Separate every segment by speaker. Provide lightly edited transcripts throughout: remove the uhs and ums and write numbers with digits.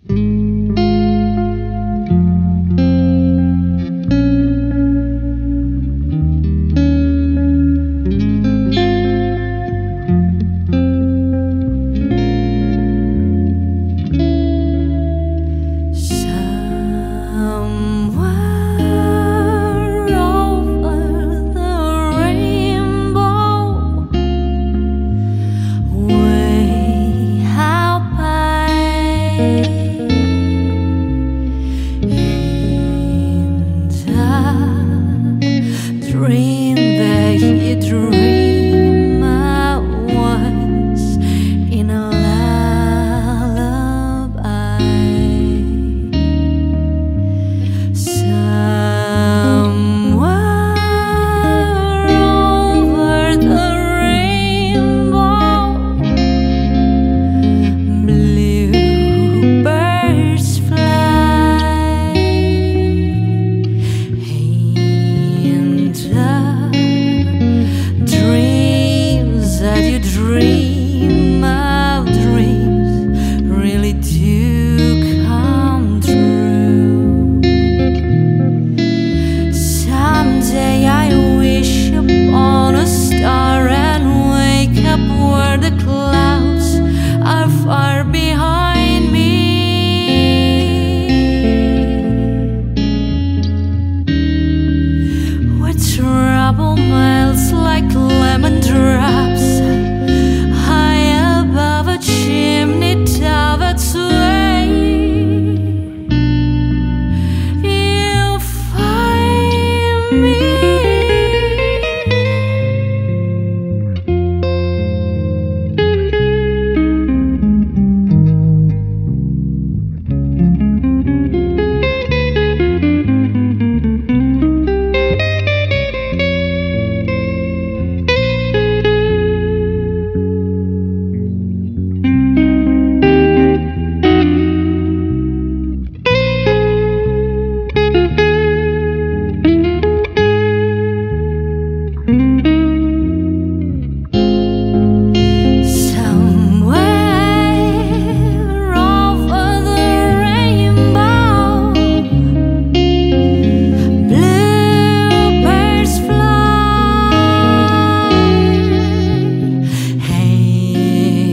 Speaker 1: Dream that you dream I was in a lullaby. Somewhere over the rainbow, bluebirds fly. Dreams that you dream of, dreams really do come true. Someday I wish upon a star and wake up where the clouds are far behind me. Where trouble melts like lemon drops high above a chimney top that's way you'll find me.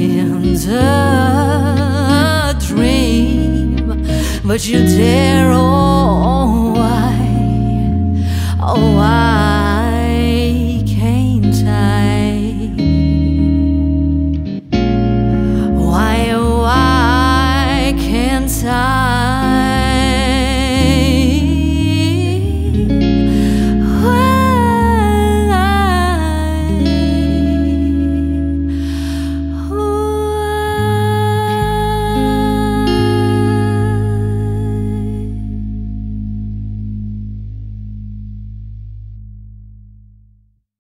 Speaker 1: But you dare